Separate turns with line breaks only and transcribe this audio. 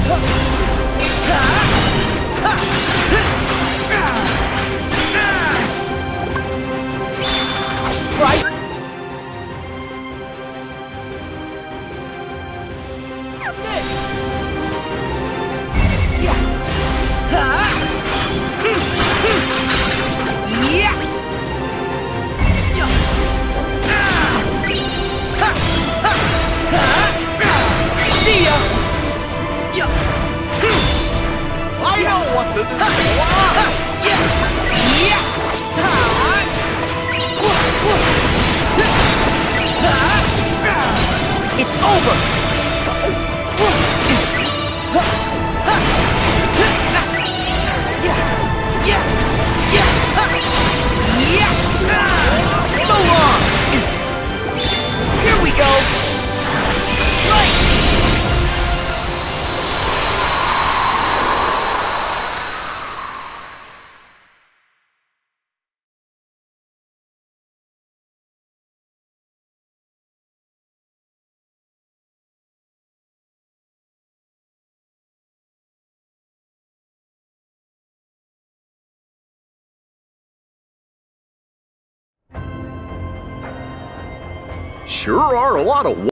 I know what to do.
It's over! So long! Here we go!
Sure are a lot of